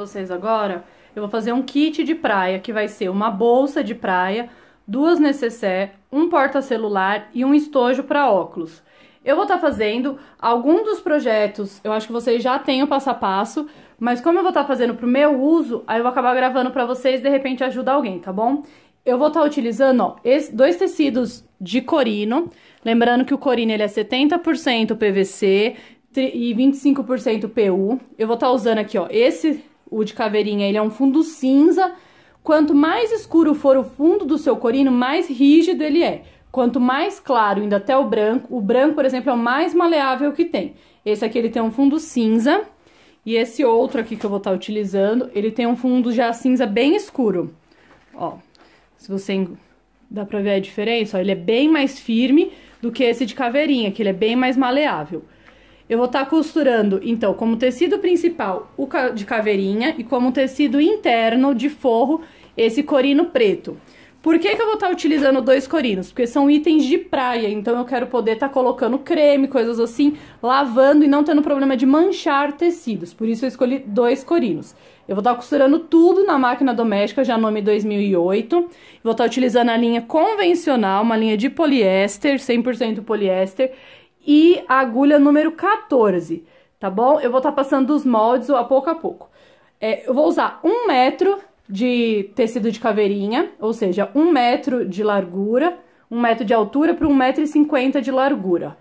vocês agora, eu vou fazer um kit de praia, que vai ser uma bolsa de praia, 2 nécessaire, um porta-celular e um estojo para óculos. Eu vou estar fazendo algum dos projetos, eu acho que vocês já têm o passo a passo, mas como eu vou estar fazendo pro meu uso, aí eu vou acabar gravando pra vocês, de repente ajuda alguém, tá bom? Eu vou estar utilizando, ó, dois tecidos de corino, lembrando que o corino ele é 70% PVC e 25% PU. Eu vou estar usando aqui, ó, o de caveirinha, ele é um fundo cinza. Quanto mais escuro for o fundo do seu corino, mais rígido ele é. Quanto mais claro, indo até o branco, por exemplo, é o mais maleável que tem. Esse aqui ele tem um fundo cinza, e esse outro aqui que eu vou estar utilizando, ele tem um fundo já cinza bem escuro. Ó, se você dá pra ver a diferença, ó, ele é bem mais firme do que esse de caveirinha, que ele é bem mais maleável. Eu vou estar costurando, então, como tecido principal, o de caveirinha, e como tecido interno de forro, esse corino preto. Por que eu vou estar utilizando 2 corinos? Porque são itens de praia, então eu quero poder estar colocando creme, coisas assim, lavando e não tendo problema de manchar tecidos. Por isso eu escolhi 2 corinos. Eu vou estar costurando tudo na máquina doméstica, Janome 2008. Vou estar utilizando a linha convencional, uma linha de poliéster, 100% poliéster, e a agulha número 14, tá bom? Eu vou estar passando os moldes a pouco. Eu vou usar 1 metro de tecido de caveirinha, ou seja, 1 metro de largura, 1 metro de altura para 1,50 m de largura.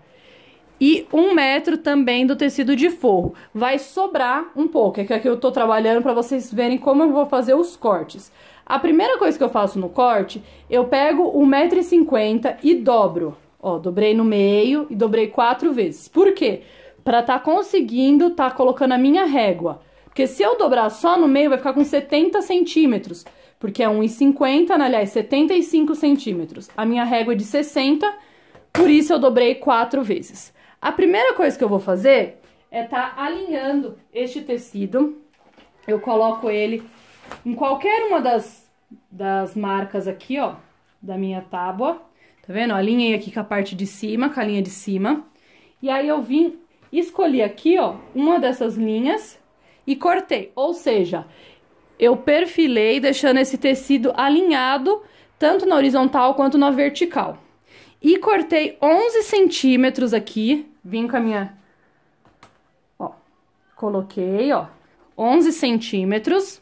E 1 metro também do tecido de forro. Vai sobrar um pouco, é que aqui eu tô trabalhando para vocês verem como eu vou fazer os cortes. A primeira coisa que eu faço no corte, eu pego 1,50 m e dobro. Ó, dobrei no meio e dobrei 4 vezes. Por quê? Pra tá conseguindo tá colocando a minha régua. Porque se eu dobrar só no meio, vai ficar com 70 centímetros. Porque é 1,50, aliás, 75 centímetros. A minha régua é de 60, por isso eu dobrei 4 vezes. A primeira coisa que eu vou fazer é tá alinhando este tecido. Eu coloco ele em qualquer uma das marcas aqui, ó, da minha tábua. Tá vendo? Alinhei aqui com a parte de cima, com a linha de cima. E aí eu vim, escolhi aqui, ó, uma dessas linhas e cortei. Ou seja, eu perfilei deixando esse tecido alinhado, tanto na horizontal quanto na vertical. E cortei 11 centímetros aqui, vim com a minha, ó, coloquei, ó, 11 centímetros.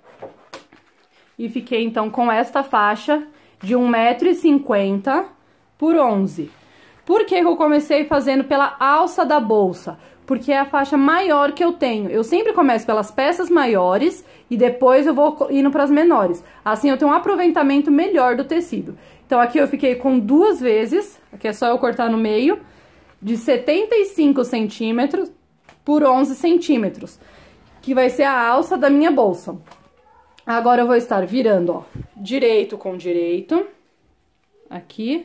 E fiquei, então, com esta faixa de 1,50 m por 11. Por que eu comecei fazendo pela alça da bolsa? Porque é a faixa maior que eu tenho. Eu sempre começo pelas peças maiores e depois eu vou indo para as menores. Assim eu tenho um aproveitamento melhor do tecido. Então aqui eu fiquei com 2 vezes, aqui é só eu cortar no meio, de 75 centímetros por 11 centímetros, que vai ser a alça da minha bolsa. Agora eu vou estar virando, ó, direito com direito, aqui,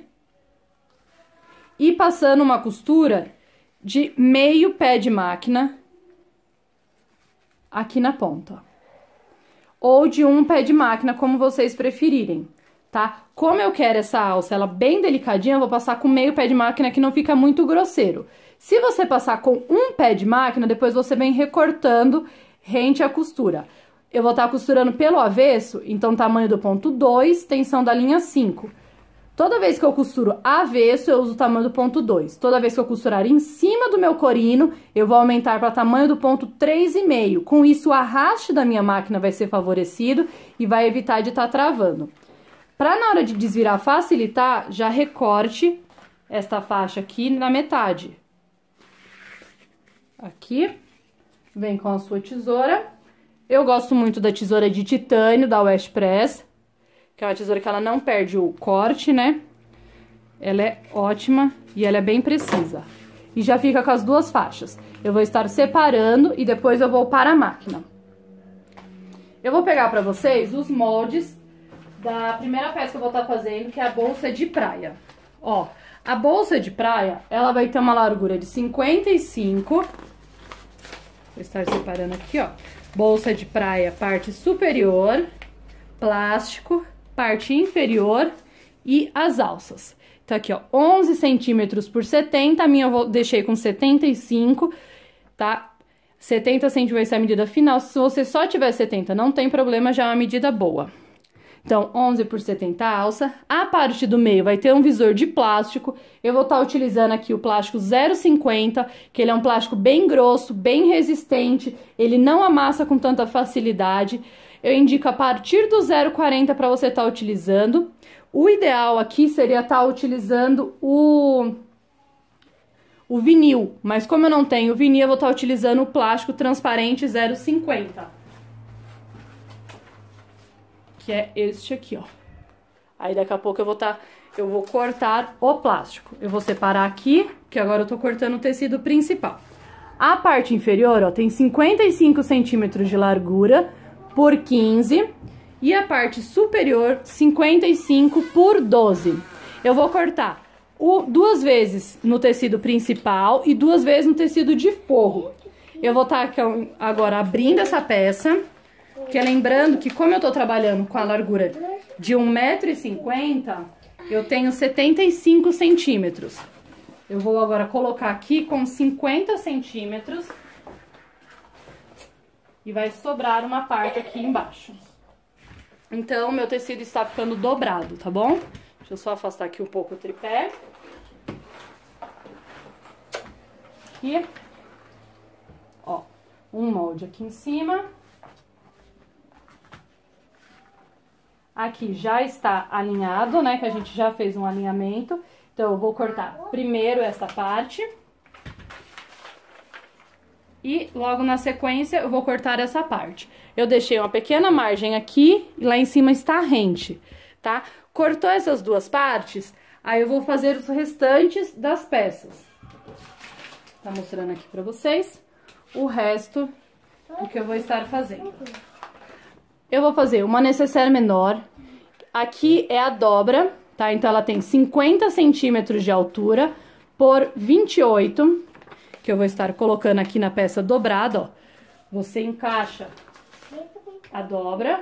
e passando uma costura de meio pé de máquina aqui na ponta. Ou de 1 pé de máquina, como vocês preferirem, tá? Como eu quero essa alça, ela bem delicadinha, eu vou passar com meio pé de máquina que não fica muito grosseiro. Se você passar com 1 pé de máquina, depois você vem recortando rente à costura. Eu vou estar costurando pelo avesso, então tamanho do ponto 2, tensão da linha 5. Toda vez que eu costuro avesso, eu uso o tamanho do ponto 2. Toda vez que eu costurar em cima do meu corino, eu vou aumentar para tamanho do ponto 3,5. Com isso, o arraste da minha máquina vai ser favorecido e vai evitar de estar travando. Para na hora de desvirar facilitar, já recorte esta faixa aqui na metade. Aqui, vem com a sua tesoura. Eu gosto muito da tesoura de titânio da West Press, que é uma tesoura que ela não perde o corte, né? Ela é ótima e ela é bem precisa. E já fica com as 2 faixas. Eu vou estar separando e depois eu vou para a máquina. Eu vou pegar pra vocês os moldes da primeira peça que eu vou estar fazendo, que é a bolsa de praia. Ó, a bolsa de praia, ela vai ter uma largura de 55. Vou estar separando aqui, ó. Bolsa de praia, parte superior, plástico, parte inferior e as alças. Então, aqui, ó, 11 centímetros por 70, a minha eu deixei com 75, tá? 70 centímetros vai ser a medida final. Se você só tiver 70, não tem problema, já é uma medida boa. Então, 11 por 70 a alça. A parte do meio vai ter um visor de plástico. Eu vou estar utilizando aqui o plástico 0,50, que ele é um plástico bem grosso, bem resistente. Ele não amassa com tanta facilidade. Eu indico a partir do 0,40 para você estar utilizando. O ideal aqui seria estar utilizando o vinil, mas como eu não tenho vinil, eu vou estar utilizando o plástico transparente 0,50. Que é este aqui, ó. Aí daqui a pouco eu vou cortar o plástico. Eu vou separar aqui, que agora eu tô cortando o tecido principal. A parte inferior, ó, tem 55 centímetros de largura por 15 e a parte superior 55 por 12. Eu vou cortar duas vezes no tecido principal e duas vezes no tecido de forro. Eu vou estar agora abrindo essa peça, que lembrando que como eu tô trabalhando com a largura de 1,50 m, eu tenho 75 centímetros. Eu vou agora colocar aqui com 50 centímetros e vai sobrar uma parte aqui embaixo. Então, meu tecido está ficando dobrado, tá bom? Deixa eu só afastar aqui um pouco o tripé. Aqui. Ó, um molde aqui em cima. Aqui já está alinhado, né? Que a gente já fez um alinhamento. Então, eu vou cortar primeiro essa parte. E logo na sequência, eu vou cortar essa parte. Eu deixei uma pequena margem aqui e lá em cima está rente, tá? Cortou essas duas partes, aí eu vou fazer os restantes das peças. Tá mostrando aqui pra vocês o resto do que eu vou estar fazendo. Eu vou fazer uma necessaire menor. Aqui é a dobra, tá? Então, ela tem 50 centímetros de altura por 28, que eu vou estar colocando aqui na peça dobrada, ó. Você encaixa a dobra,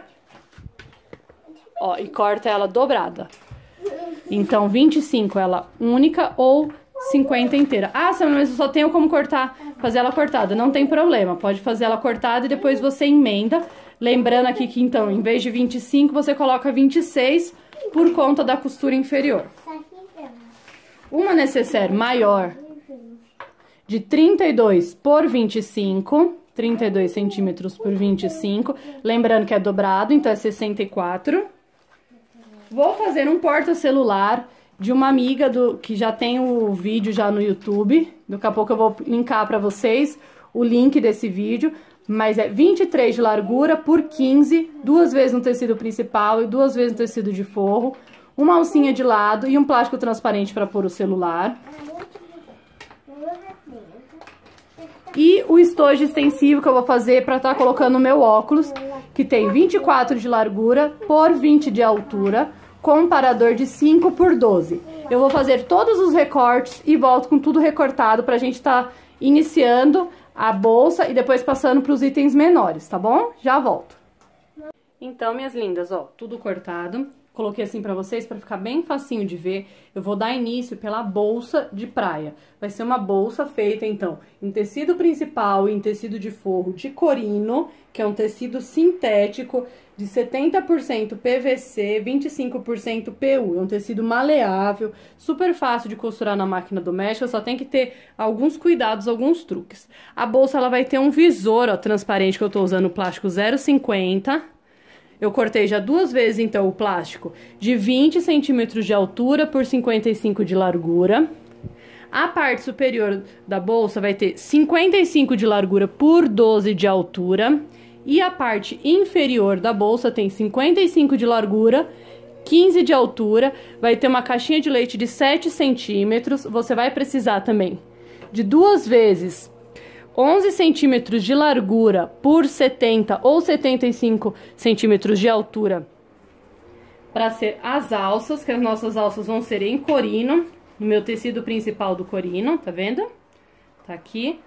ó, e corta ela dobrada. Então, 25 ela única ou 50 inteira. Ah, mas eu só tenho como cortar, fazer ela cortada. Não tem problema, pode fazer ela cortada e depois você emenda. Lembrando aqui que, então, em vez de 25, você coloca 26 por conta da costura inferior. Uma necessaire maior de 32 por 25, 32 centímetros por 25, lembrando que é dobrado, então é 64. Vou fazer um porta-celular de uma amiga que já tem o vídeo já no YouTube. Daqui a pouco eu vou linkar para vocês o link desse vídeo, mas é 23 de largura por 15, duas vezes no tecido principal e duas vezes no tecido de forro, uma alcinha de lado e um plástico transparente para pôr o celular. E o estojo extensivo que eu vou fazer para estar colocando o meu óculos, que tem 24 de largura por 20 de altura, com um parador de 5 por 12. Eu vou fazer todos os recortes e volto com tudo recortado pra gente estar iniciando a bolsa e depois passando pros itens menores, tá bom? Já volto. Então, minhas lindas, ó, tudo cortado. Coloquei assim pra vocês, pra ficar bem facinho de ver. Eu vou dar início pela bolsa de praia. Vai ser uma bolsa feita, então, em tecido principal e em tecido de forro de corino, que é um tecido sintético de 70% PVC, 25% PU. É um tecido maleável, super fácil de costurar na máquina doméstica, só tem que ter alguns cuidados, alguns truques. A bolsa, ela vai ter um visor, ó, transparente, que eu tô usando plástico 0,50. Eu cortei já duas vezes, então, o plástico de 20 centímetros de altura por 55 de largura. A parte superior da bolsa vai ter 55 de largura por 12 de altura. E a parte inferior da bolsa tem 55 de largura, 15 de altura. Vai ter uma caixinha de leite de 7 centímetros. Você vai precisar também de duas vezes 11 centímetros de largura por 70 ou 75 centímetros de altura para ser as alças, que as nossas alças vão ser em corino, no meu tecido principal do corino, tá vendo? Tá aqui.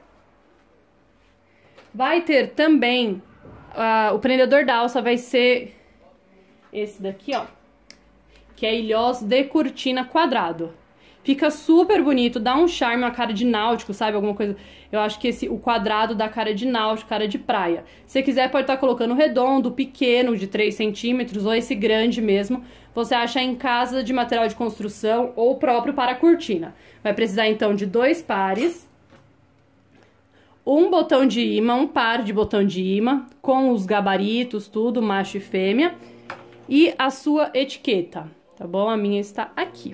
Vai ter também, o prendedor da alça vai ser esse daqui, ó, que é ilhós de cortina quadrado. Fica super bonito, dá um charme, uma cara de náutico, sabe? Alguma coisa. Eu acho que o quadrado dá cara de náutico, cara de praia. Se você quiser, pode estar colocando redondo, pequeno, de 3 centímetros, ou esse grande mesmo. Você acha em casa de material de construção ou próprio para a cortina. Vai precisar, então, de 2 pares. Um botão de imã, um par de botão de imã, com os gabaritos, tudo, macho e fêmea. E a sua etiqueta, tá bom? A minha está aqui.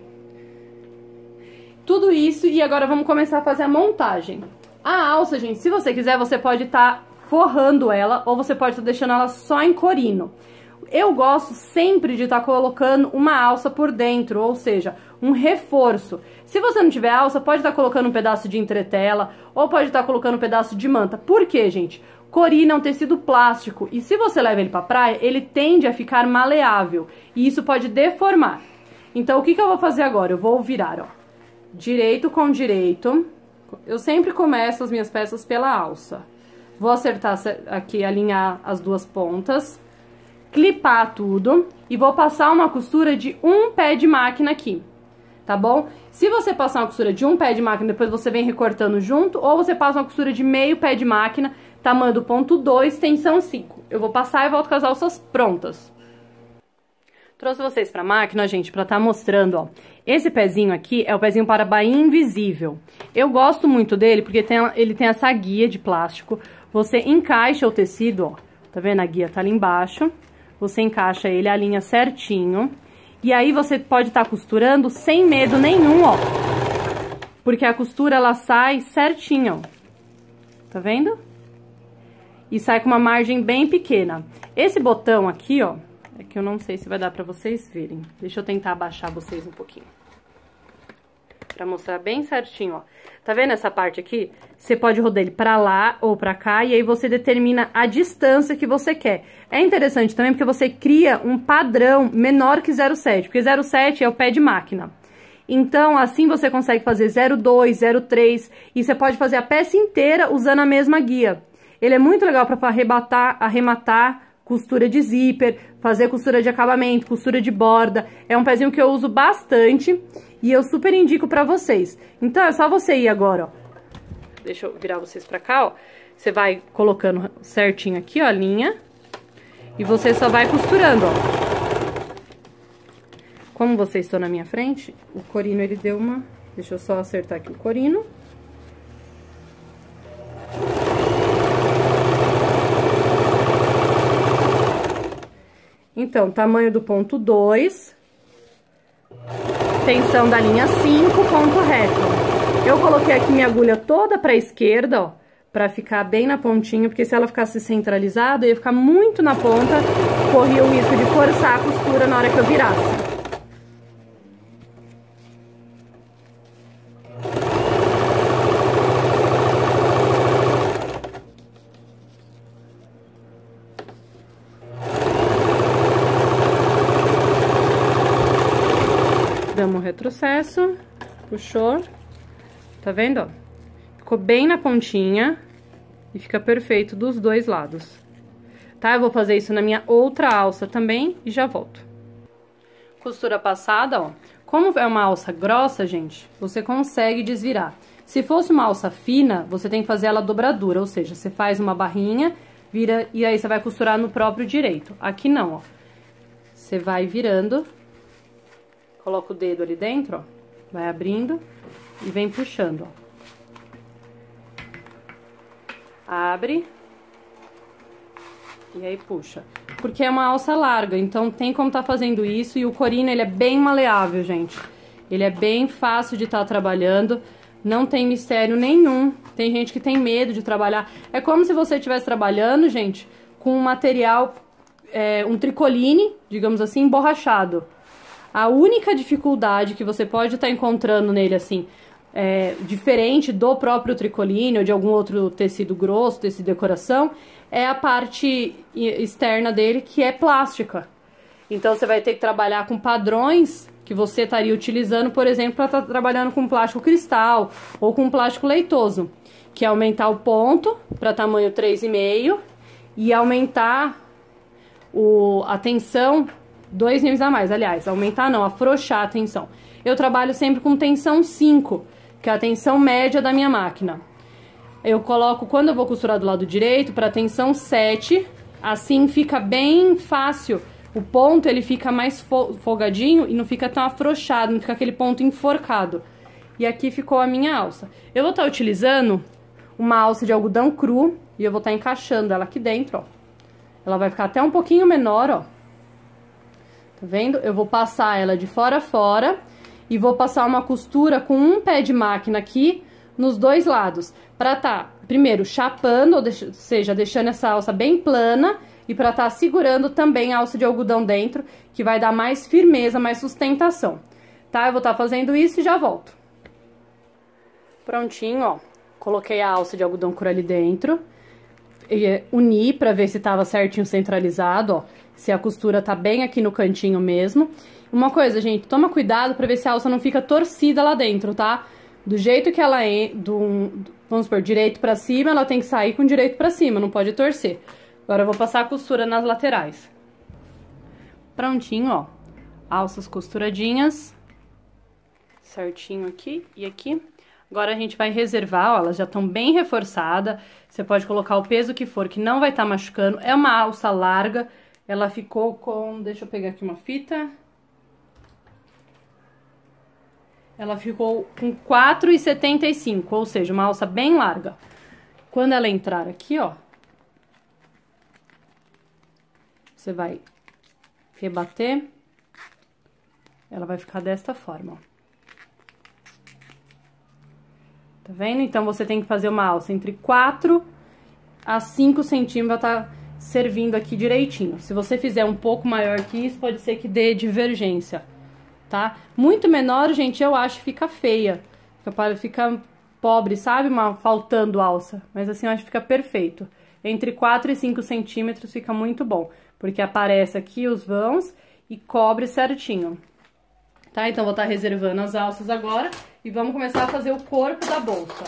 Tudo isso, e agora vamos começar a fazer a montagem. A alça, gente, se você quiser, você pode estar forrando ela, ou você pode estar deixando ela só em corino. Eu gosto sempre de estar colocando uma alça por dentro, ou seja, um reforço. Se você não tiver alça, pode estar colocando um pedaço de entretela, ou pode estar colocando um pedaço de manta. Por quê, gente? Corino é um tecido plástico, e se você leva ele pra praia, ele tende a ficar maleável, e isso pode deformar. Então, o que eu vou fazer agora? Eu vou virar, ó. Direito com direito. Eu sempre começo as minhas peças pela alça. Vou acertar aqui, alinhar as duas pontas. Clipar tudo. E vou passar uma costura de um pé de máquina aqui. Tá bom? Se você passar uma costura de um pé de máquina, depois você vem recortando junto. Ou você passa uma costura de meio pé de máquina, tamanho do ponto 2, tensão 5. Eu vou passar e volto com as alças prontas. Trouxe vocês pra máquina, gente, pra tá mostrando, ó. Esse pezinho aqui é o pezinho para bainha invisível. Eu gosto muito dele porque ele tem essa guia de plástico. Você encaixa o tecido, ó. Tá vendo? A guia tá ali embaixo. Você encaixa ele, alinha certinho. E aí você pode estar costurando sem medo nenhum, ó. Porque a costura, ela sai certinha, ó. Tá vendo? E sai com uma margem bem pequena. Esse botão aqui, ó. É que eu não sei se vai dar pra vocês verem. Deixa eu tentar abaixar vocês um pouquinho. Pra mostrar bem certinho, ó. Tá vendo essa parte aqui? Você pode rodar ele pra lá ou pra cá, e aí você determina a distância que você quer. É interessante também porque você cria um padrão menor que 0,7, porque 0,7 é o pé de máquina. Então, assim você consegue fazer 0,2, 0,3, e você pode fazer a peça inteira usando a mesma guia. Ele é muito legal pra arrematar costura de zíper, fazer costura de acabamento, costura de borda. É um pezinho que eu uso bastante e eu super indico pra vocês. Então, é só você ir agora, ó. Deixa eu virar vocês pra cá, ó. Você vai colocando certinho aqui, ó, a linha. E você só vai costurando, ó. Como vocês estão na minha frente, o corino, ele deu uma... Deixa eu só acertar aqui o corino. Então, tamanho do ponto 2, tensão da linha 5, ponto reto. Eu coloquei aqui minha agulha toda pra esquerda, ó, pra ficar bem na pontinha, porque se ela ficasse centralizada, ia ficar muito na ponta, corria o risco de forçar a costura na hora que eu virasse. Damos um retrocesso, puxou, tá vendo, ó? Ficou bem na pontinha e fica perfeito dos dois lados, tá? Eu vou fazer isso na minha outra alça também e já volto. Costura passada, ó. Como é uma alça grossa, gente, você consegue desvirar. Se fosse uma alça fina, você tem que fazer ela dobradura, ou seja, você faz uma barrinha, vira e aí você vai costurar no próprio direito. Aqui não, ó. Você vai virando... Coloca o dedo ali dentro, ó, vai abrindo e vem puxando, ó. Abre e aí puxa. Porque é uma alça larga, então tem como tá fazendo isso, e o corino, ele é bem maleável, gente. Ele é bem fácil de estar trabalhando, não tem mistério nenhum. Tem gente que tem medo de trabalhar. É como se você estivesse trabalhando, gente, com um material, um tricoline, digamos assim, emborrachado. A única dificuldade que você pode estar encontrando nele, assim, diferente do próprio tricoline ou de algum outro tecido grosso, tecido de decoração, é a parte externa dele, que é plástica. Então, você vai ter que trabalhar com padrões que você estaria utilizando, por exemplo, para estar trabalhando com plástico cristal ou com plástico leitoso, que é aumentar o ponto para tamanho 3,5 e aumentar a tensão 2 níveis a mais, aliás, aumentar não, afrouxar a tensão. Eu trabalho sempre com tensão 5, que é a tensão média da minha máquina. Eu coloco, quando eu vou costurar do lado direito, para tensão 7, assim fica bem fácil. O ponto, ele fica mais folgadinho e não fica tão afrouxado, não fica aquele ponto enforcado. E aqui ficou a minha alça. Eu vou estar utilizando uma alça de algodão cru e eu vou estar encaixando ela aqui dentro, ó. Ela vai ficar até um pouquinho menor, ó. Tá vendo? Eu vou passar ela de fora a fora e vou passar uma costura com um pé de máquina aqui nos 2 lados. Pra tá, primeiro, chapando, ou seja, deixando essa alça bem plana e pra tá segurando também a alça de algodão dentro, que vai dar mais firmeza, mais sustentação. Tá? Eu vou estar fazendo isso e já volto. Prontinho, ó. Coloquei a alça de algodão cru ali dentro. E uni pra ver se tava certinho centralizado, ó. Se a costura tá bem aqui no cantinho mesmo. Uma coisa, gente, toma cuidado pra ver se a alça não fica torcida lá dentro, tá? Do jeito que ela é, vamos supor, direito pra cima, ela tem que sair com direito pra cima, não pode torcer. Agora eu vou passar a costura nas laterais. Prontinho, ó. Alças costuradinhas. Certinho aqui e aqui. Agora a gente vai reservar, ó, elas já estão bem reforçadas. Você pode colocar o peso que for, que não vai estar machucando. É uma alça larga. Ela ficou com... Deixa eu pegar aqui uma fita. Ela ficou com 4,75, ou seja, uma alça bem larga. Quando ela entrar aqui, ó, você vai rebater. Ela vai ficar desta forma, ó. Tá vendo? Então, você tem que fazer uma alça entre 4 a 5 centímetros pra tá servindo aqui direitinho. Se você fizer um pouco maior que isso, pode ser que dê divergência, tá? Muito menor, gente, eu acho que fica feia. Fica pobre, sabe? Faltando alça. Mas assim, eu acho que fica perfeito. Entre 4 e 5 centímetros fica muito bom. Porque aparece aqui os vãos e cobre certinho. Tá? Então, vou estar reservando as alças agora. E vamos começar a fazer o corpo da bolsa.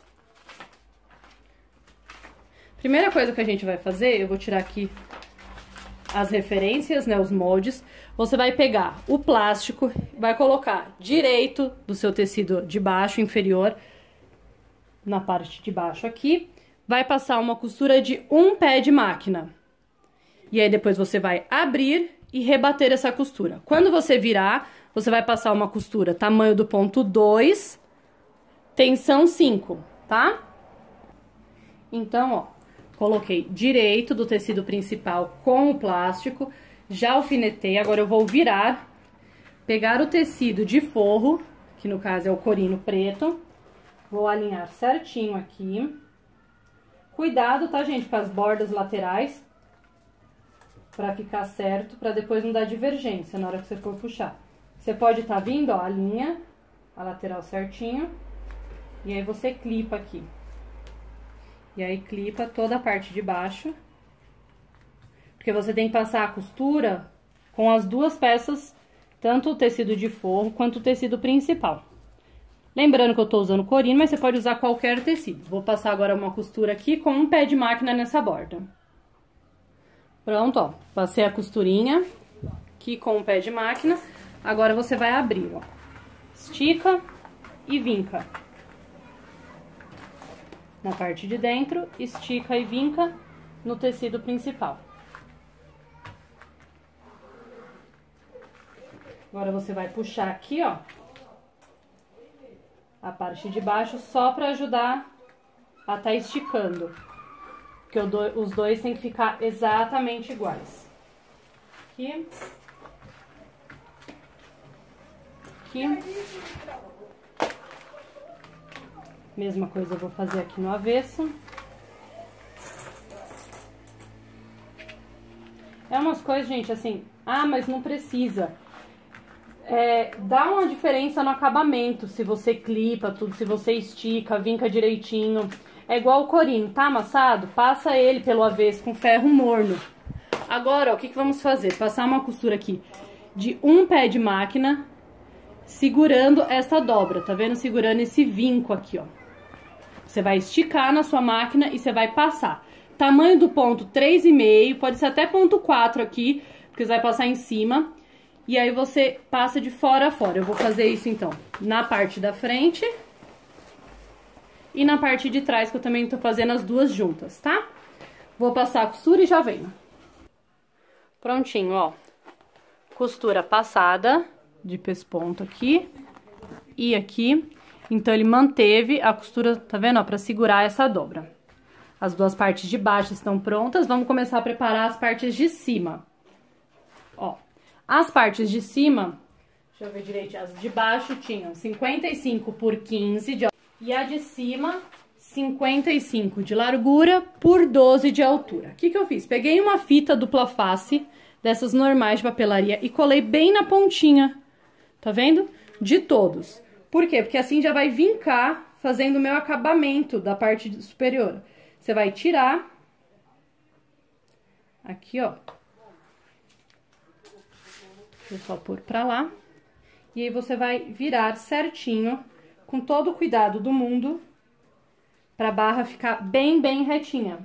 Primeira coisa que a gente vai fazer, eu vou tirar aqui as referências, né, os moldes. Você vai pegar o plástico, vai colocar direito do seu tecido de baixo, inferior, na parte de baixo aqui. Vai passar uma costura de um pé de máquina. E aí depois você vai abrir e rebater essa costura. Quando você virar, você vai passar uma costura tamanho do ponto 2, tensão 5, tá? Então, ó, coloquei direito do tecido principal com o plástico, já alfinetei, agora eu vou virar, pegar o tecido de forro, que no caso é o corino preto, vou alinhar certinho aqui. Cuidado, tá, gente, com as bordas laterais, pra ficar certo, pra depois não dar divergência na hora que você for puxar. Você pode estar vindo, ó, a linha, a lateral certinho, e aí você clipa aqui. E aí clipa toda a parte de baixo, porque você tem que passar a costura com as duas peças, tanto o tecido de forro quanto o tecido principal. Lembrando que eu tô usando corino, mas você pode usar qualquer tecido. Vou passar agora uma costura aqui com um pé de máquina nessa borda. Pronto, ó, passei a costurinha aqui com um pé de máquina. Agora você vai abrir, ó, estica e vinca. Na parte de dentro, estica e vinca no tecido principal. Agora você vai puxar aqui, ó, a parte de baixo só pra ajudar a tá esticando. Porque os dois tem que ficar exatamente iguais. Aqui. Aqui. Mesma coisa eu vou fazer aqui no avesso. É umas coisas, gente, assim, ah, mas não precisa. Dá uma diferença no acabamento, se você clipa tudo, se você estica, vinca direitinho. É igual o corino, tá amassado? Passa ele pelo avesso com ferro morno. Agora, ó, o que vamos fazer? Passar uma costura aqui de um pé de máquina, segurando esta dobra, tá vendo? Segurando esse vinco aqui, ó. Você vai esticar na sua máquina e você vai passar. Tamanho do ponto 3,5, pode ser até ponto 4 aqui, porque porque você vai passar em cima. E aí você passa de fora a fora. Eu vou fazer isso, então, na parte da frente e na parte de trás, que eu também tô fazendo as duas juntas, tá? Vou passar a costura e já venho. Prontinho, ó. Costura passada de pesponto aqui e aqui. Então, ele manteve a costura, tá vendo, ó, pra segurar essa dobra. As duas partes de baixo estão prontas. Vamos começar a preparar as partes de cima. Ó. As partes de cima, deixa eu ver direito, as de baixo tinham 55 por 15 de altura e a de cima 55 de largura por 12 de altura. O que eu fiz? Peguei uma fita dupla face, dessas normais de papelaria, e colei bem na pontinha, tá vendo? De todos. Por quê? Porque assim já vai vincar fazendo o meu acabamento da parte superior. Você vai tirar aqui, ó. Vou só pôr pra lá. E aí, você vai virar certinho, com todo o cuidado do mundo, pra barra ficar bem, bem retinha.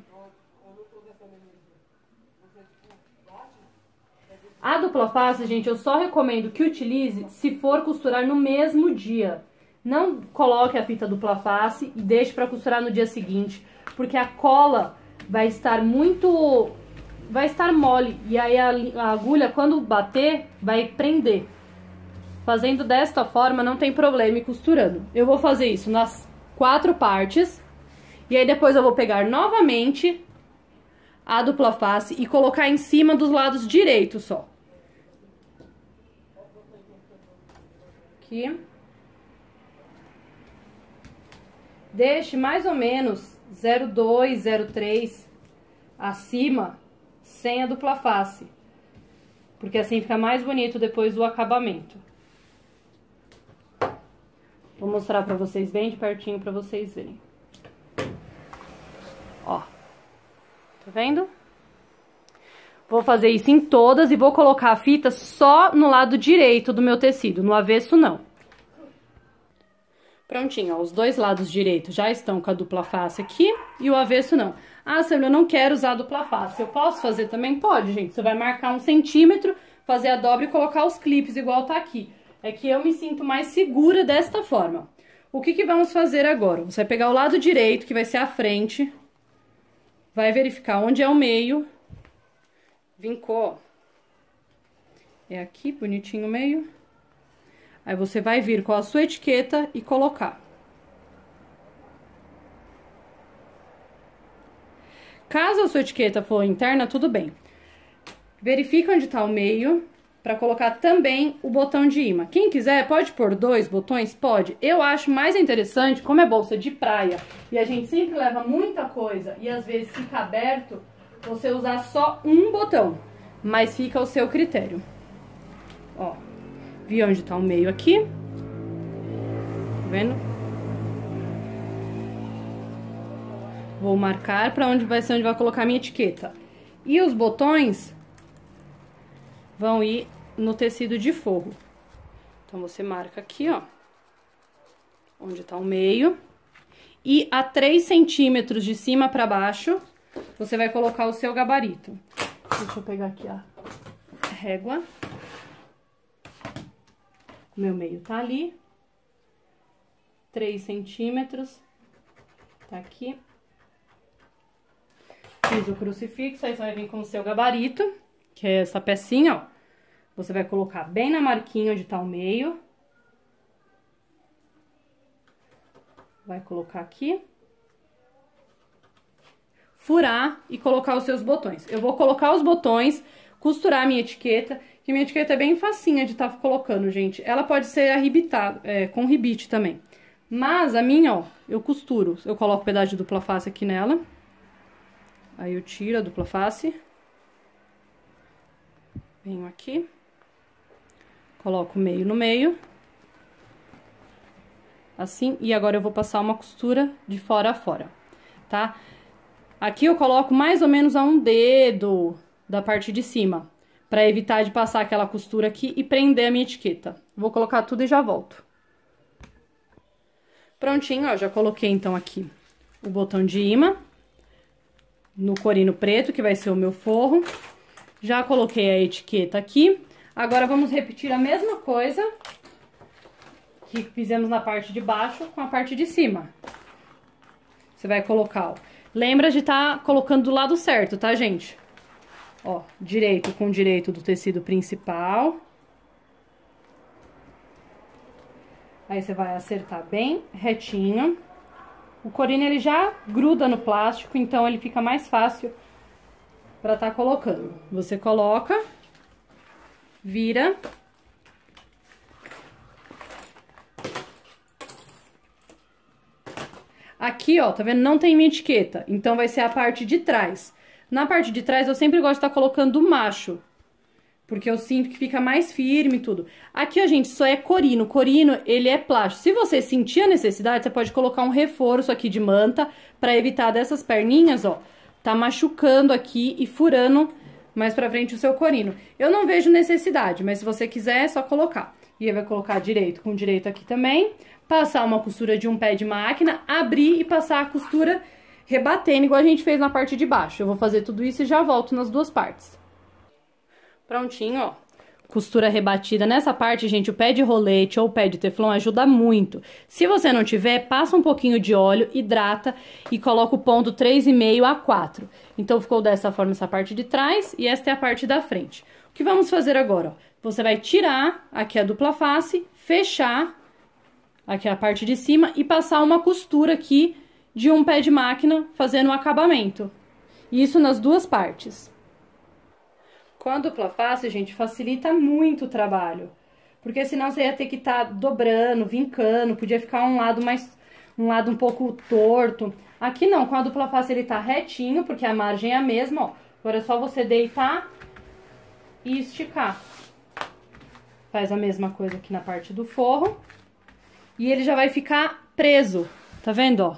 A dupla face, gente, eu só recomendo que utilize se for costurar no mesmo dia. Não coloque a fita dupla face e deixe pra costurar no dia seguinte, porque a cola vai estar vai estar mole, e aí a agulha, quando bater, vai prender. Fazendo desta forma, não tem problema ir costurando. Eu vou fazer isso nas 4 partes, e aí depois eu vou pegar novamente a dupla face e colocar em cima dos lados direitos só. Aqui. Deixe mais ou menos 0,2, 0,3 acima, sem a dupla face, porque assim fica mais bonito depois do acabamento. Vou mostrar pra vocês bem de pertinho pra vocês verem. Ó, tá vendo? Vou fazer isso em todas e vou colocar a fita só no lado direito do meu tecido, no avesso não. Prontinho, ó, os dois lados direitos já estão com a dupla face aqui e o avesso não. Ah, Sabrina, eu não quero usar a dupla face. Eu posso fazer também? Pode, gente. Você vai marcar 1 centímetro, fazer a dobra e colocar os clipes igual tá aqui. É que eu me sinto mais segura desta forma. O que vamos fazer agora? Você vai pegar o lado direito, que vai ser a frente, vai verificar onde é o meio, vincou, é aqui, bonitinho o meio. Aí você vai vir com a sua etiqueta e colocar. Caso a sua etiqueta for interna, tudo bem. Verifica onde tá o meio, pra colocar também o botão de imã. Quem quiser, pode pôr 2 botões? Pode. Eu acho mais interessante, como é bolsa de praia, e a gente sempre leva muita coisa, e às vezes fica aberto, você usar só um botão. Mas fica ao seu critério. Ó, vi onde tá o meio aqui? Tá vendo? Vou marcar pra onde vai ser, onde vai colocar a minha etiqueta. E os botões vão ir no tecido de forro. Então, você marca aqui, ó, onde tá o meio. E a 3 centímetros de cima pra baixo, você vai colocar o seu gabarito. Deixa eu pegar aqui a régua. O meu meio tá ali. 3 centímetros. Tá aqui. Fiz o crucifixo, aí você vai vir com o seu gabarito, que é essa pecinha, ó. Você vai colocar bem na marquinha onde tá o meio. Vai colocar aqui. Furar e colocar os seus botões. Eu vou colocar os botões, costurar a minha etiqueta, que minha etiqueta é bem facinha de estar colocando, gente. Ela pode ser arrebitada, com ribite também. Mas a minha, ó, eu costuro. Eu coloco um pedaço de dupla face aqui nela. Aí eu tiro a dupla face. Venho aqui. Coloco o meio no meio. Assim, e agora eu vou passar uma costura de fora a fora, tá? Aqui eu coloco mais ou menos a 1 dedo da parte de cima, pra evitar de passar aquela costura aqui e prender a minha etiqueta. Vou colocar tudo e já volto. Prontinho, ó, já coloquei então aqui o botão de imã no corino preto, que vai ser o meu forro. Já coloquei a etiqueta aqui. Agora, vamos repetir a mesma coisa que fizemos na parte de baixo com a parte de cima. Você vai colocar, ó. Lembra de estar colocando do lado certo, tá, gente? Ó, direito com direito do tecido principal. Aí, você vai acertar bem retinho. O corino, ele já gruda no plástico, então ele fica mais fácil pra estar colocando. Você coloca, vira. Aqui, ó, tá vendo? Não tem minha etiqueta, então vai ser a parte de trás. Na parte de trás, eu sempre gosto de estar colocando o macho, porque eu sinto que fica mais firme e tudo. Aqui, ó, gente, só é corino. Corino, ele é plástico. Se você sentir a necessidade, você pode colocar um reforço aqui de manta pra evitar dessas perninhas, ó, tá machucando aqui e furando mais pra frente o seu corino. Eu não vejo necessidade, mas se você quiser, é só colocar. E aí vai colocar direito com direito aqui também, passar uma costura de um pé de máquina, abrir e passar a costura rebatendo, igual a gente fez na parte de baixo. Eu vou fazer tudo isso e já volto nas duas partes. Prontinho, ó. Costura rebatida. Nessa parte, gente, o pé de rolete ou o pé de teflon ajuda muito. Se você não tiver, passa um pouquinho de óleo, hidrata e coloca o ponto 3,5 a 4. Então, ficou dessa forma essa parte de trás e esta é a parte da frente. O que vamos fazer agora, ó? Você vai tirar aqui a dupla face, fechar aqui a parte de cima e passar uma costura aqui de um pé de máquina fazendo o acabamento. Isso nas duas partes. Com a dupla face, gente, facilita muito o trabalho. Porque senão você ia ter que estar dobrando, vincando, podia ficar um lado um pouco torto. Aqui não, com a dupla face ele tá retinho, porque a margem é a mesma, ó. Agora é só você deitar e esticar. Faz a mesma coisa aqui na parte do forro. E ele já vai ficar preso, tá vendo, ó?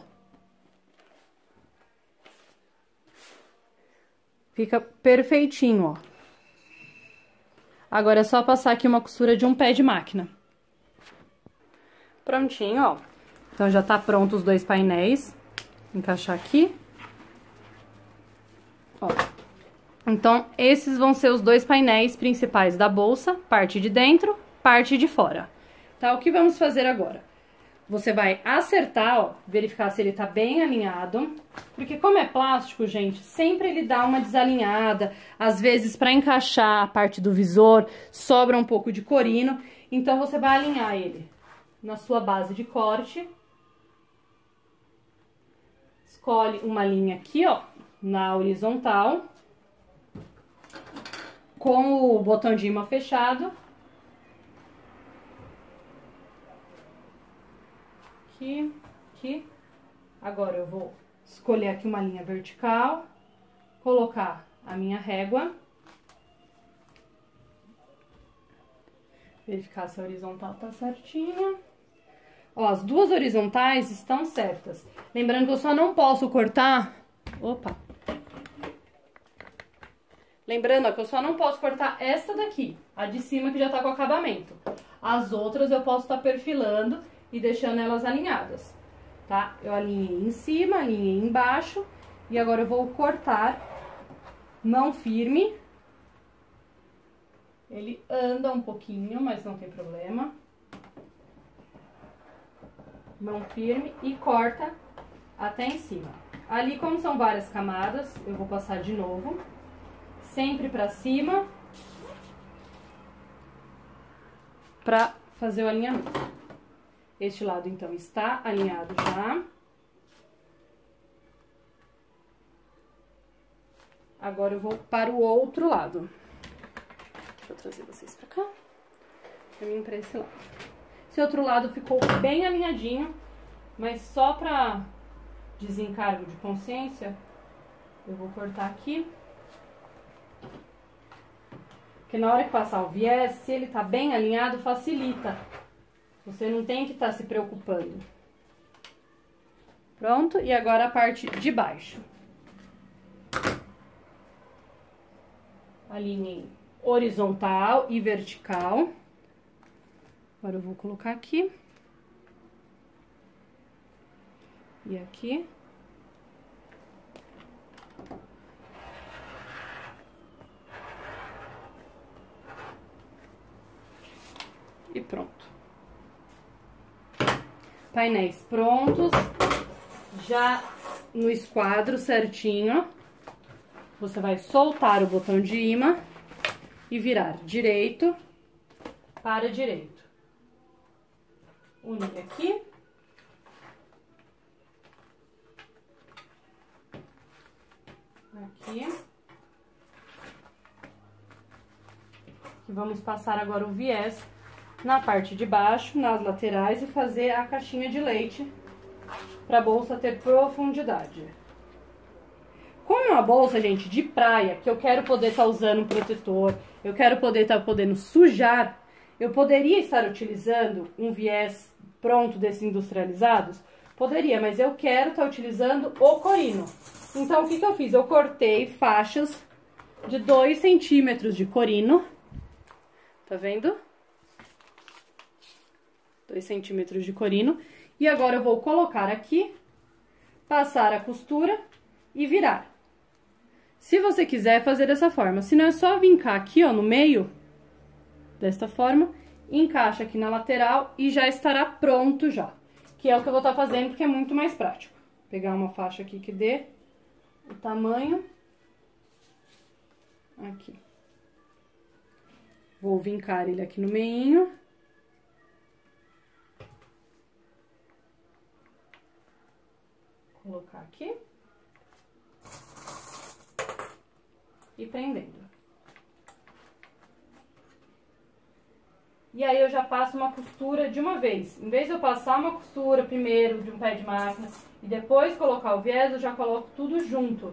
Fica perfeitinho, ó. Agora é só passar aqui uma costura de um pé de máquina. Prontinho, ó. Então, já tá pronto os dois painéis. Encaixar aqui. Ó. Então, esses vão ser os dois painéis principais da bolsa. Parte de dentro, parte de fora. Tá? O que vamos fazer agora? Você vai acertar, ó, verificar se ele tá bem alinhado, porque como é plástico, gente, sempre ele dá uma desalinhada, às vezes para encaixar a parte do visor, sobra um pouco de corino, então você vai alinhar ele na sua base de corte, escolhe uma linha aqui, ó, na horizontal, com o botão de imã fechado. Aqui. Agora, eu vou escolher aqui uma linha vertical, colocar a minha régua, verificar se a horizontal tá certinha. Ó, as duas horizontais estão certas. Lembrando que eu só não posso cortar... Opa! Lembrando, ó, que eu só não posso cortar esta daqui, a de cima que já tá com acabamento. As outras eu posso estar perfilando e deixando elas alinhadas, tá? Eu alinhei em cima, alinhei embaixo e agora eu vou cortar mão firme. Ele anda um pouquinho, mas não tem problema. Mão firme e corta até em cima. Ali, como são várias camadas, eu vou passar de novo, sempre pra cima, pra fazer o alinhamento. Este lado, então, está alinhado já. Agora, eu vou para o outro lado. Deixa eu trazer vocês pra cá. Pra mim, pra esse lado. Esse outro lado ficou bem alinhadinho, mas só pra desencargo de consciência, eu vou cortar aqui. Porque na hora que passar o viés, se ele tá bem alinhado, facilita. Você não tem que estar se preocupando. Pronto, e agora a parte de baixo. Alinhei horizontal e vertical. Agora eu vou colocar aqui. E aqui. e pronto. Painéis prontos, já no esquadro certinho. Você vai soltar o botão de ímã e virar direito para direito. Unir aqui. Aqui. E vamos passar agora o viés na parte de baixo, nas laterais e fazer a caixinha de leite para a bolsa ter profundidade. Como é uma bolsa, gente, de praia, que eu quero poder estar usando um protetor, eu quero poder estar podendo sujar, eu poderia estar utilizando um viés pronto desses industrializados? Poderia, mas eu quero estar utilizando o corino. Então, o que eu fiz? Eu cortei faixas de 2 centímetros de corino. Tá vendo? 2 centímetros de corino. E agora eu vou colocar aqui, passar a costura e virar. Se você quiser fazer dessa forma, se não é só vincar aqui, ó, no meio, desta forma, encaixa aqui na lateral e já estará pronto já. Que é o que eu vou estar fazendo, porque é muito mais prático. Pegar uma faixa aqui que dê o tamanho. Aqui. Vou vincar ele aqui no meinho. Colocar aqui. E prendendo. E aí eu já passo uma costura de uma vez. Em vez de eu passar uma costura primeiro de um pé de máquina e depois colocar o viés, eu já coloco tudo junto.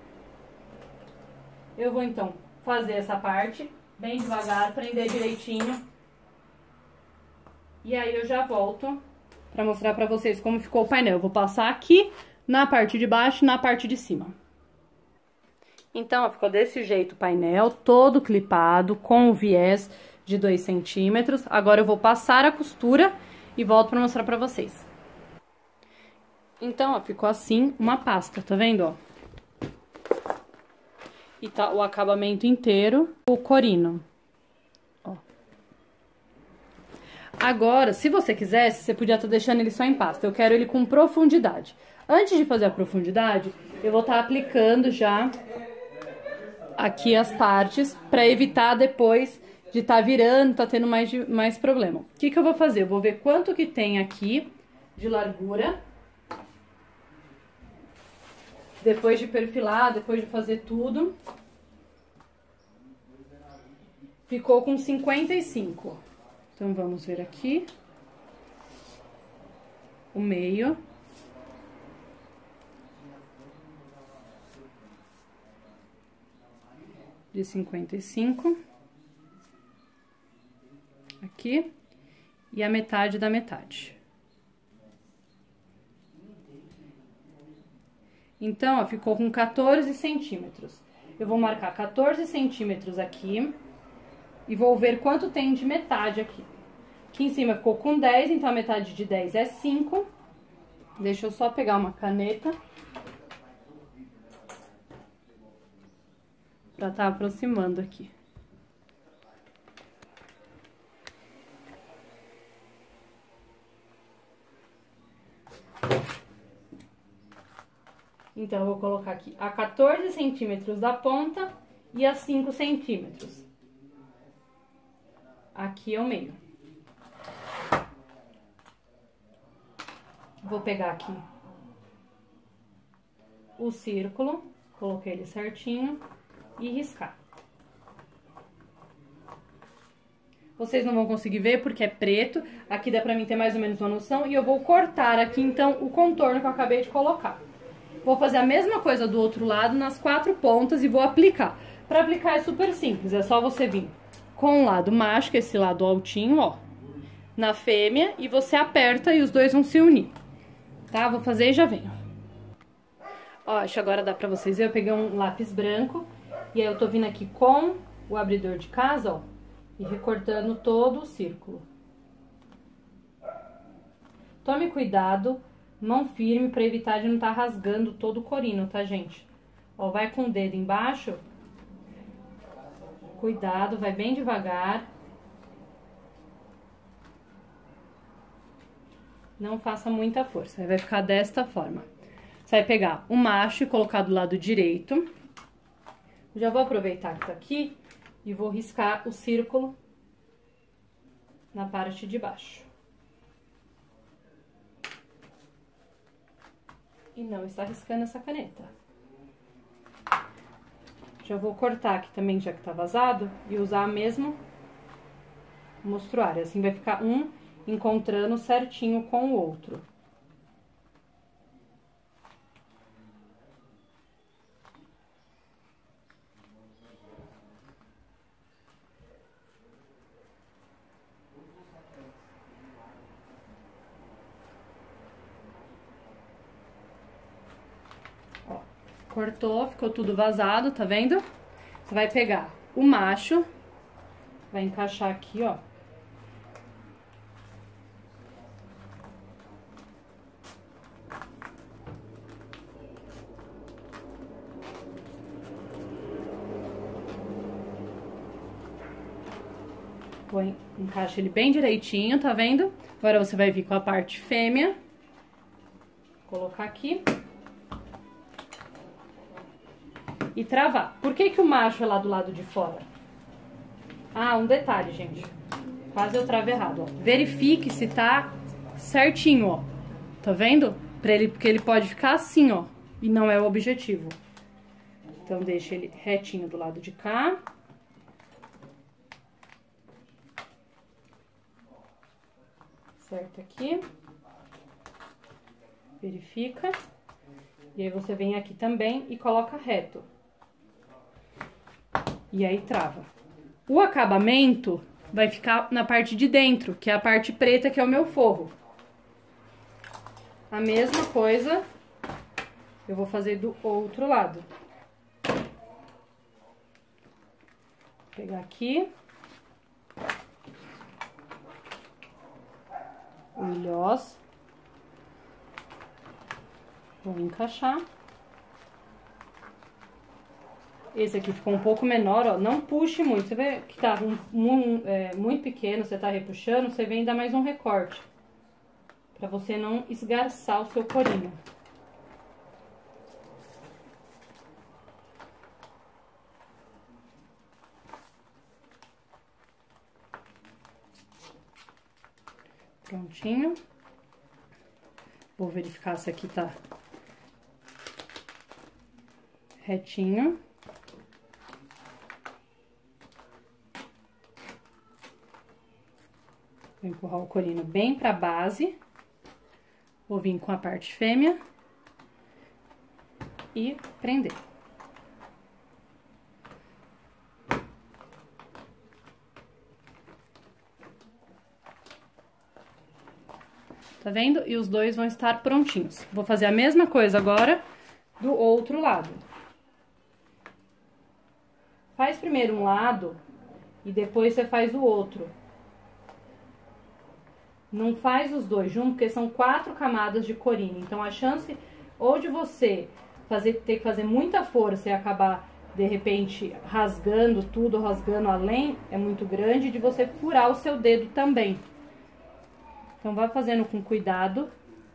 Eu vou então fazer essa parte bem devagar, prender direitinho. E aí eu já volto pra mostrar pra vocês como ficou o painel. Eu vou passar aqui na parte de baixo e na parte de cima. Então, ó, ficou desse jeito o painel, todo clipado, com o viés de 2 centímetros. Agora eu vou passar a costura e volto pra mostrar pra vocês. Então, ó, ficou assim uma pasta, tá vendo, ó? E tá o acabamento inteiro, o corino. Ó. Agora, se você quisesse, você podia estar deixando ele só em pasta. Eu quero ele com profundidade. Antes de fazer a profundidade, eu vou estar aplicando já aqui as partes, pra evitar depois de estar virando, tá tendo mais problema. O que eu vou fazer? Eu vou ver quanto que tem aqui de largura. Depois de perfilar, depois de fazer tudo. Ficou com 55. Então, vamos ver aqui. O meio. De 55. Aqui. E a metade da metade. Então, ó, ficou com 14 centímetros. Eu vou marcar 14 centímetros aqui. E vou ver quanto tem de metade aqui. Aqui em cima ficou com 10, então a metade de 10 é 5. Deixa eu só pegar uma caneta. Pra tá aproximando aqui. Então, eu vou colocar aqui a 14 centímetros da ponta e a 5 centímetros. Aqui é o meio. Vou pegar aqui o círculo, coloquei ele certinho e riscar. Vocês não vão conseguir ver porque é preto, aqui dá pra mim ter mais ou menos uma noção, e eu vou cortar aqui então o contorno que eu acabei de colocar. Vou fazer a mesma coisa do outro lado nas 4 pontas e vou aplicar. Pra aplicar é super simples, é só você vir com o lado macho, que é esse lado altinho, ó, na fêmea, e você aperta e os dois vão se unir, tá? Vou fazer e já venho. Ó, acho que agora dá pra vocês verem, eu peguei um lápis branco, e aí eu tô vindo aqui com o abridor de casa, ó, e recortando todo o círculo. Tome cuidado, mão firme, pra evitar de não tá rasgando todo o corino, tá, gente? Ó, vai com o dedo embaixo. Cuidado, vai bem devagar. Não faça muita força, aí vai ficar desta forma. Você vai pegar o macho e colocar do lado direito. Já vou aproveitar que tá aqui e vou riscar o círculo na parte de baixo. E não está riscando essa caneta. Já vou cortar aqui também, já que tá vazado, e usar a mesma mostruária. Assim vai ficar um encontrando certinho com o outro. Ó, cortou, ficou tudo vazado, tá vendo? Você vai pegar o macho, vai encaixar aqui, ó. Encaixa ele bem direitinho, tá vendo? Agora você vai vir com a parte fêmea. Colocar aqui. E travar. Por que que o macho é lá do lado de fora? Ah, um detalhe, gente. Quase eu travo errado, ó. Verifique se tá certinho, ó. Tá vendo? Porque ele pode ficar assim, ó. E não é o objetivo. Então, deixa ele retinho do lado de cá. Certo aqui. Verifica. E aí, você vem aqui também e coloca reto. E aí, trava. O acabamento vai ficar na parte de dentro, que é a parte preta, que é o meu forro. A mesma coisa eu vou fazer do outro lado. Vou pegar aqui. O ilhós. Vou encaixar. Esse aqui ficou um pouco menor, ó. Não puxe muito. Você vê que tá muito pequeno, você tá repuxando, você vem dar mais um recorte. Pra você não esgarçar o seu corinho. Prontinho. Vou verificar se aqui tá retinho. Vou empurrar o corino bem pra base. Vou vir com a parte fêmea e prender. Tá vendo? E os dois vão estar prontinhos. Vou fazer a mesma coisa agora do outro lado. Faz primeiro um lado e depois você faz o outro. Não faz os dois juntos, porque são 4 camadas de corino. Então, a chance ou de você ter que fazer muita força e acabar, de repente, rasgando tudo, rasgando além, é muito grande, de você furar o seu dedo também. Então, vá fazendo com cuidado.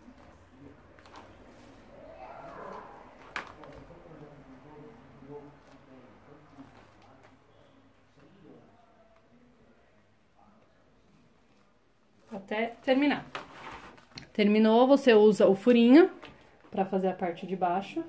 Até terminar. Terminou, você usa o furinho pra fazer a parte de baixo.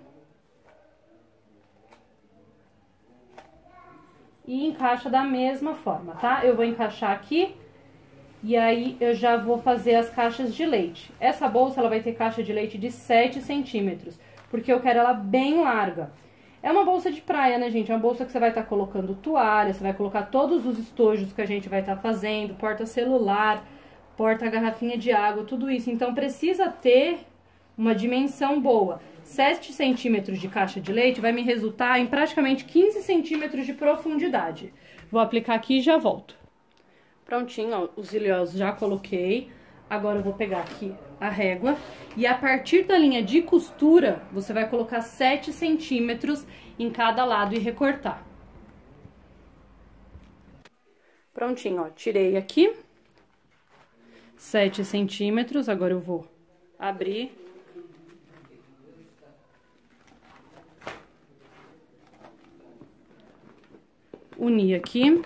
E encaixa da mesma forma, tá? Eu vou encaixar aqui e aí eu já vou fazer as caixas de leite. Essa bolsa, ela vai ter caixa de leite de 7 centímetros, porque eu quero ela bem larga. É uma bolsa de praia, né, gente? É uma bolsa que você vai estar colocando toalha, você vai colocar todos os estojos que a gente vai estar fazendo, porta-celular, porta-garrafinha de água, tudo isso. Então, precisa ter uma dimensão boa. 7 centímetros de caixa de leite vai me resultar em praticamente 15 centímetros de profundidade. Vou aplicar aqui e já volto. Prontinho, ó, os ilhós já coloquei. Agora eu vou pegar aqui a régua e a partir da linha de costura, você vai colocar 7 centímetros em cada lado e recortar. Prontinho, ó, tirei aqui. 7 centímetros. Agora eu vou abrir. Unir aqui.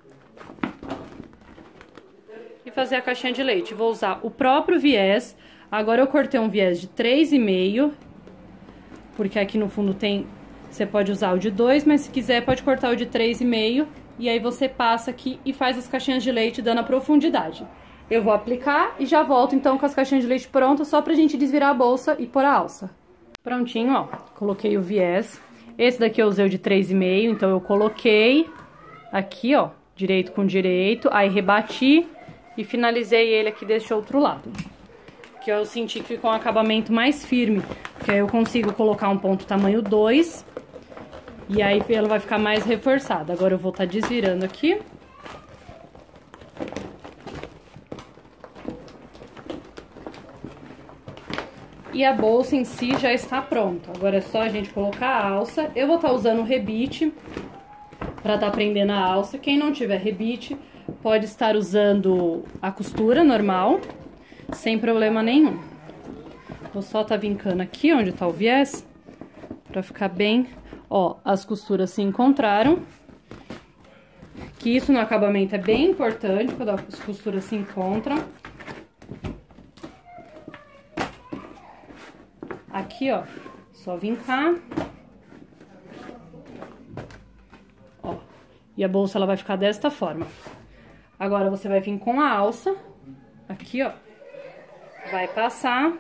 E fazer a caixinha de leite. Vou usar o próprio viés. Agora eu cortei um viés de 3,5. Porque aqui no fundo tem... Você pode usar o de 2, mas se quiser pode cortar o de 3,5. E aí você passa aqui e faz as caixinhas de leite dando a profundidade. Eu vou aplicar e já volto então com as caixinhas de leite prontas, só pra gente desvirar a bolsa e pôr a alça. Prontinho, ó. Coloquei o viés. Esse daqui eu usei o de 3,5, então eu coloquei aqui, ó, direito com direito, aí rebati e finalizei ele aqui deste outro lado. Que eu senti que ficou um acabamento mais firme, porque aí eu consigo colocar um ponto tamanho 2 e aí ela vai ficar mais reforçada. Agora eu vou estar desvirando aqui. E a bolsa em si já está pronta. Agora é só a gente colocar a alça. Eu vou estar usando o rebite para estar prendendo a alça. Quem não tiver rebite, pode estar usando a costura normal, sem problema nenhum. Vou só estar vincando aqui onde está o viés, para ficar bem... Ó, as costuras se encontraram. Que isso no acabamento é bem importante, quando as costuras se encontram. Aqui, ó, só vincar. Ó, e a bolsa, ela vai ficar desta forma. Agora, você vai vir com a alça. Aqui, ó. Vai passar.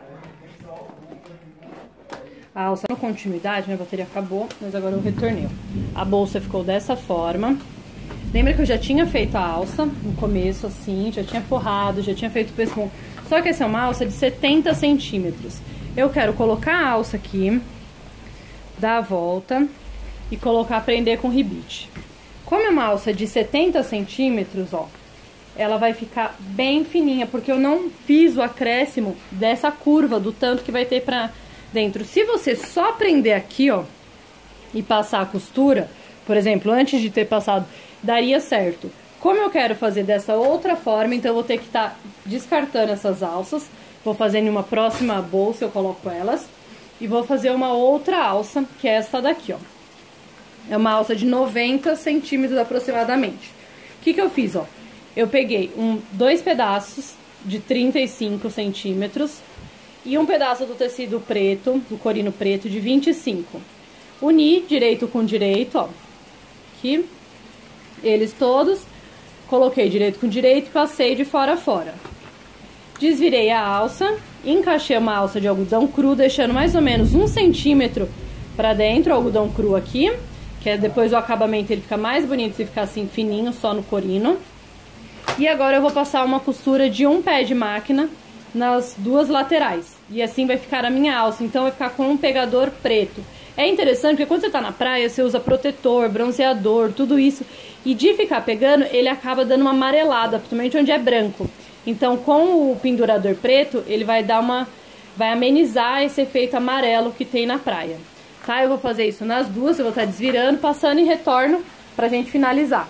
A alça na continuidade, minha bateria acabou, mas agora eu retornei. A bolsa ficou dessa forma. Lembra que eu já tinha feito a alça no começo, assim, já tinha forrado, já tinha feito o pescoço. Só que essa é uma alça de 70 centímetros. Eu quero colocar a alça aqui, dar a volta e colocar, prender com ribite. Como é uma alça de 70 centímetros, ó, ela vai ficar bem fininha, porque eu não fiz o acréscimo dessa curva, do tanto que vai ter pra dentro. Se você só prender aqui, ó, e passar a costura, por exemplo, antes de ter passado, daria certo. Como eu quero fazer dessa outra forma, então eu vou ter que estar descartando essas alças. Vou fazer em uma próxima bolsa, eu coloco elas. E vou fazer uma outra alça, que é essa daqui, ó. É uma alça de 90 centímetros aproximadamente. O que que eu fiz, ó? Eu peguei dois pedaços de 35 centímetros e um pedaço do tecido preto, do corino preto, de 25. Uni direito com direito, ó. Aqui. Eles todos. Coloquei direito com direito e passei de fora a fora. Desvirei a alça, encaixei uma alça de algodão cru, deixando mais ou menos 1 centímetro pra dentro, o algodão cru aqui, que é depois o acabamento ele fica mais bonito se ficar assim fininho, só no corino. E agora eu vou passar uma costura de um pé de máquina nas duas laterais. E assim vai ficar a minha alça, então vai ficar com um pegador preto. É interessante porque quando você tá na praia, você usa protetor, bronzeador, tudo isso. E de ficar pegando, ele acaba dando uma amarelada, principalmente onde é branco. Então, com o pendurador preto, ele vai dar vai amenizar esse efeito amarelo que tem na praia. Tá? Eu vou fazer isso nas duas, eu vou estar desvirando, passando e retorno pra gente finalizar.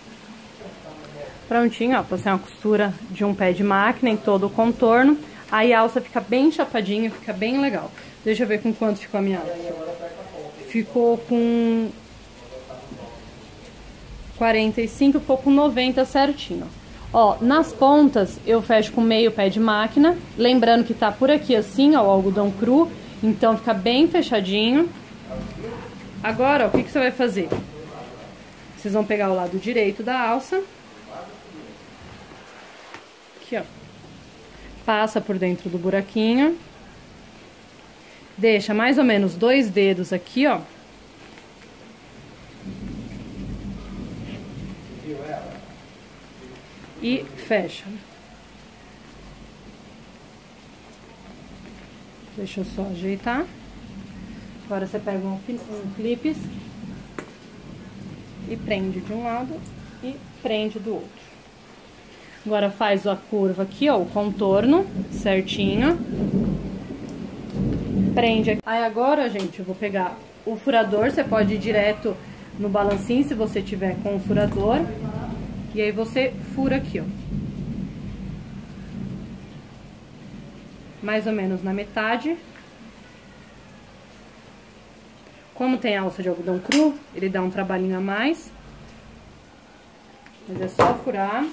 Prontinho, ó, passei uma costura de um pé de máquina em todo o contorno. Aí a alça fica bem chapadinha, fica bem legal. Deixa eu ver com quanto ficou a minha alça. Ficou com 45, ficou com 90 certinho. Ó, nas pontas eu fecho com meio pé de máquina, lembrando que tá por aqui assim, ó, o algodão cru, então fica bem fechadinho. Agora, ó, o que que você vai fazer? Vocês vão pegar o lado direito da alça. Aqui, ó. Passa por dentro do buraquinho. Deixa mais ou menos 2 dedos aqui, ó. E fecha. Deixa eu só ajeitar. Agora você pega um clipes e prende de um lado e prende do outro. Agora faz a curva aqui, ó, o contorno certinho. Prende aqui. Aí agora, gente, eu vou pegar o furador. Você pode ir direto no balancinho se você tiver com o furador. E aí você fura aqui, ó. mais ou menos na metade. Como tem alça de algodão cru, ele dá um trabalhinho a mais. Mas é só furar.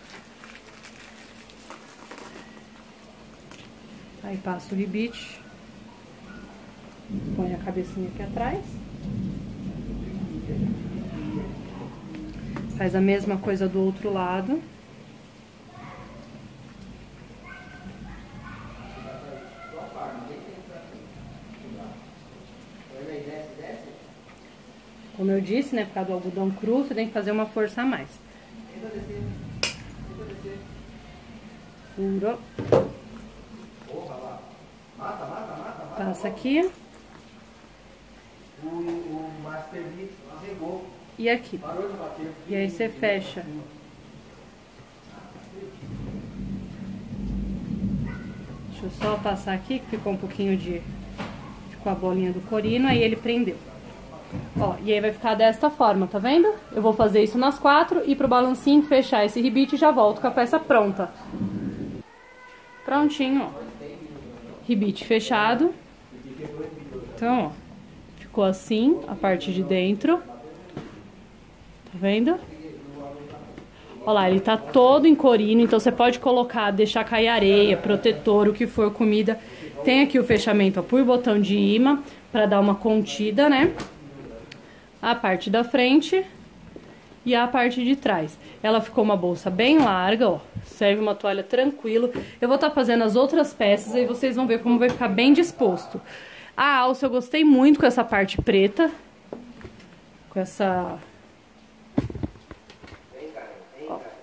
Aí passa o ribite. Põe a cabecinha aqui atrás. Faz a mesma coisa do outro lado. Como eu disse, né, por causa do algodão cru, você tem que fazer uma força a mais. Furou. Passa aqui. O Master chegou. E aqui. E aí você fecha. Deixa eu só passar aqui, que ficou um pouquinho de... Ficou a bolinha do corino, aí ele prendeu. Ó, e aí vai ficar desta forma, tá vendo? Eu vou fazer isso nas 4 e pro balancinho fechar esse ribite já volto com a peça pronta. Prontinho, ó. Ribite fechado. Então, ó, ficou assim a parte de dentro. Tá vendo? Olha lá, ele tá todo em corino, então você pode colocar, deixar cair areia, protetor, o que for, comida. Tem aqui o fechamento, ó, por botão de imã, pra dar uma contida, né? A parte da frente e a parte de trás. Ela ficou uma bolsa bem larga, ó. Serve uma toalha tranquilo. Eu vou estar fazendo as outras peças e vocês vão ver como vai ficar bem disposto. A alça eu gostei muito com essa parte preta. Com essa... Ó. Tá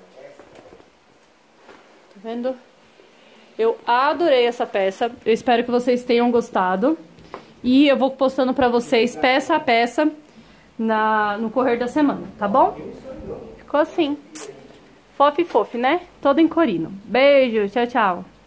vendo? Eu adorei essa peça. Eu espero que vocês tenham gostado. E eu vou postando pra vocês peça a peça no correr da semana, tá bom? Ficou assim. Fofi, né? Todo em corino. Beijo, tchau, tchau.